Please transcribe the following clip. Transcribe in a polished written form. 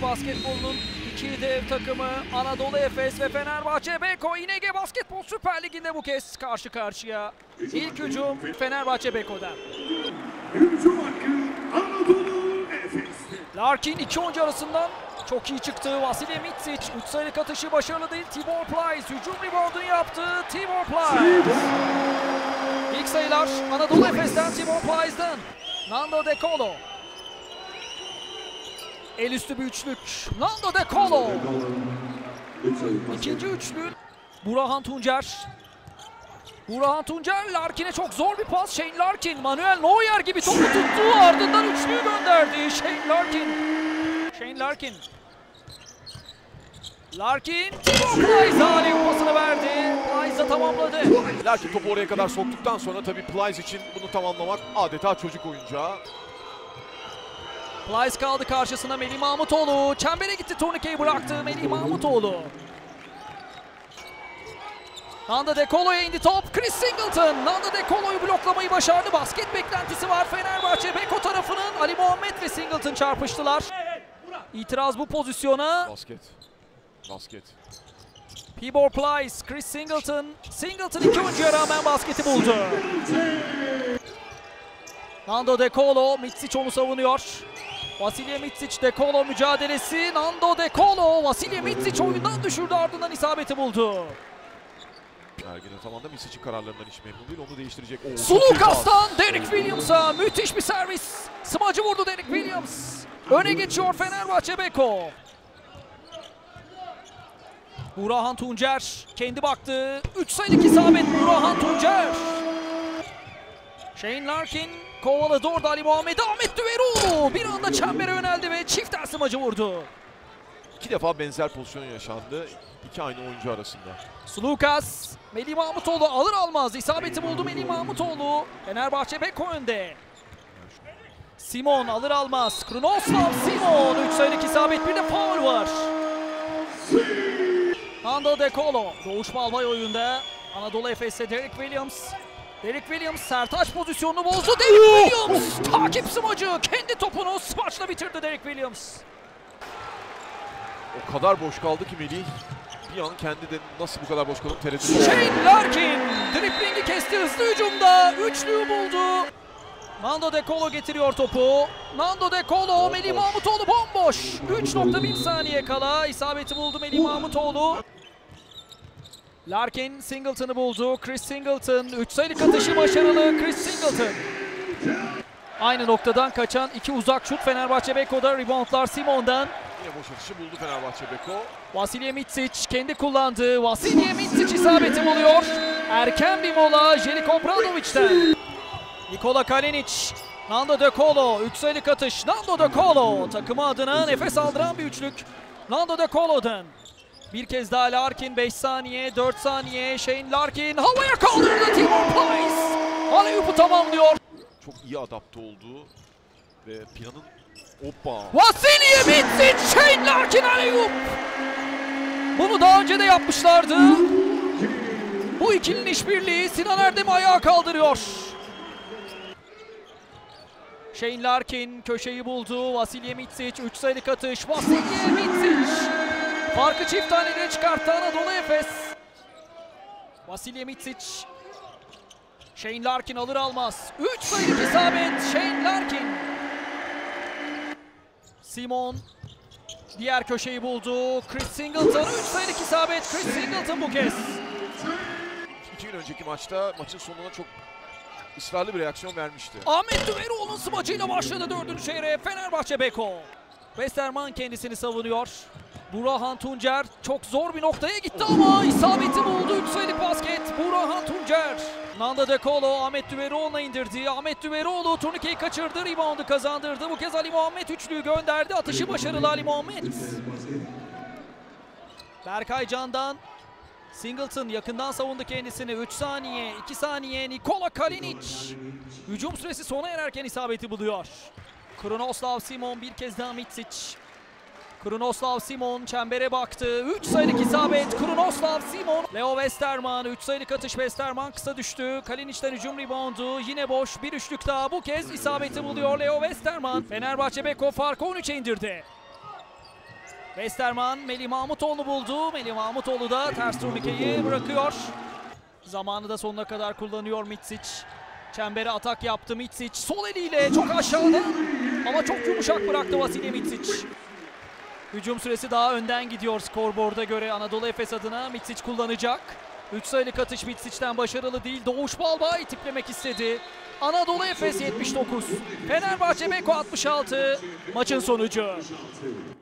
Türk basketbolunun iki dev takımı Anadolu Efes ve Fenerbahçe Beko İNG Basketbol Süper Ligi'nde bu kez karşı karşıya. İlk hücum Fenerbahçe Beko'dan. Hücum hakkı Anadolu Efes'te. Larkin iki oyuncu arasından çok iyi çıktı. Vasilij Micic 3 sayılık atışı başarılı değil. Tibor Pleiss hücum reboundunu yaptı. Tibor Pleiss. İlk sayılar Anadolu Efes'ten Tibor Pleiss'den. Nando De Colo. El üstü bir üçlük. Nando De Colo. İkinci üçlük. Burhan Tuncer. Burhan Tuncer Larkin'e çok zor bir pas. Shane Larkin Manuel Neuer gibi topu tuttu. Ardından üçlüyü gönderdi. Shane Larkin. Shane Larkin. Larkin Tibor Pleiss'e alley-oop pasını verdi. Pleiss'e tamamladı. Larkin topu oraya kadar soktuktan sonra tabii Pleiss için bunu tamamlamak adeta çocuk oyuncağı. Pleiss kaldı karşısına. Melih Mahmutoğlu çembere gitti, turnikeyi bıraktı. Melih Mahmutoğlu. Nando De Colo'ya indi top. Chris Singleton. Nando De Colo'yu bloklamayı başardı. Basket beklentisi var Fenerbahçe Beko tarafının. Ali Muhammed ve Singleton çarpıştılar. İtiraz bu pozisyona. Basket. Tibor Pleiss, Chris Singleton. Singleton iki oyuncuya rağmen basketi buldu. Nando De Colo, Micic onu savunuyor. Vasilij Micic, De Colo mücadelesi. Nando De Colo, Vasilij Micic oyundan düşürdü, ardından isabeti buldu. Ergin Ataman da Misic'in kararlarından hiç memnun değil, onu değiştirecek. Sulukas'tan Derek Williams'a müthiş bir servis. Smacı vurdu Derek Williams. Öne geçiyor Fenerbahçe Beko. Burhan Tuncer kendi baktı. 3 sayılık isabet Burhan Tuncer. Shane Larkin kovaladı orada Ali Muhammed. Ahmet Düveroğlu bir anda çembere yöneldi ve çift el smacı vurdu. İki defa benzer pozisyon yaşandı. İki aynı oyuncu arasında. Sulukas, Melih Mahmutoğlu alır almaz isabeti buldu Melih Mahmutoğlu. Fenerbahçe Beko önde. Simon alır almaz. Krunoslav Simon 3 sayılık isabet, bir de faul var. Nando De Colo, Doğuş Balbay oyunda. Anadolu Efes'te Derek Williams. Derek Williams sertaç pozisyonunu bozdu. Derek Williams takip smacı kendi topunu smaçla bitirdi Derek Williams. O kadar boş kaldı ki Melih. Bir an kendi de nasıl bu kadar boş kalıp tereddüt etti. Shane Larkin driblingi kesti, hızlı hücumda üçlüyü buldu. Nando De Colo getiriyor topu. Nando De Colo, Melih Mahmutoğlu bomboş. 3.1 saniye kala isabeti buldu Melih Mahmutoğlu. Larkin Singleton'ı buldu. Chris Singleton 3 sayılık atışı başarılı. Chris Singleton. Aynı noktadan kaçan iki uzak şut Fenerbahçe Beko'da. Reboundlar Simon'dan. Yine boş atışı buldu Fenerbahçe Beko. Vasilij Micic kendi kullandı. Vasilij Micic isabeti buluyor. Erken bir mola Željko Obradovic'ten. Nikola Kalinic, Nando De Colo 3 sayılık atış. Nando De Colo takımı adına nefes aldıran bir üçlük. Nando De Colo'dan. Bir kez daha Larkin 5 saniye, 4 saniye. Shane Larkin havaya kaldırdı. Tibor Pleiss alley-oop'u tamamlıyor. Çok iyi adapte oldu ve planın hoppa. Vasilij Micic, Shane Larkin alley-oop. Bunu daha önce de yapmışlardı. Bu ikilinin işbirliği Sinan Erdem'i ayağa kaldırıyor. Shane Larkin köşeyi buldu. Vasilij Micic 3 sayılık atış. Vasilij Micic farkı çift tanelere çıkarttı Anadolu Efes. Vasilij Micic. Shane Larkin alır almaz 3 sayılık isabet Shane Larkin. Simon diğer köşeyi buldu. Chris Singleton 3 sayılık isabet. Chris Singleton bu kez. 2 gün önceki maçta maçın sonuna çok ısrarlı bir reaksiyon vermişti. Ahmet Düveroğlu'nun smacıyla başladı 4. çeyreğe Fenerbahçe Beko. Westerman kendisini savunuyor. Burhan Tuncer çok zor bir noktaya gitti ama isabeti buldu. 3 sayılık basket Burhan Tuncer. Nando De Colo Ahmet Düveroğlu'na indirdi. Ahmet Düveroğlu turnikeyi kaçırdı. Reboundu kazandırdı. Bu kez Ali Muhammed üçlüyü gönderdi. Atışı başarılı Ali Muhammed. Berkay Can'dan Singleton yakından savundu kendisini. 3 saniye, 2 saniye. Nikola Kalinic. Hücum süresi sona ererken isabeti buluyor. Krunoslav Simon bir kez daha Micic. Krunoslav Simon çembere baktı. 3 sayılık isabet Krunoslav Simon. Leo Westerman 3 sayılık atış. Westerman kısa düştü. Kalinic'ten hücum reboundu. Yine boş bir üçlük daha. Bu kez isabeti buluyor Leo Westerman. Fenerbahçe Beko farkı 13'e indirdi. Westerman Melih Mahmutoğlu buldu. Melih Mahmutoğlu da ters turnikeyi bırakıyor. Zamanı da sonuna kadar kullanıyor Mitsic. Çembere atak yaptı Mitsic. Sol eliyle çok aşağıda ama çok yumuşak bıraktı Vasilij Mitsic. Hücum süresi daha önden gidiyor skorboarda göre Anadolu Efes adına. Mitsic kullanacak. 3 sayılık atış Mitsic'ten başarılı değil. Doğuş Balbay tiplemek istedi. Anadolu Efes 79. Fenerbahçe Beko 66. Maçın sonucu.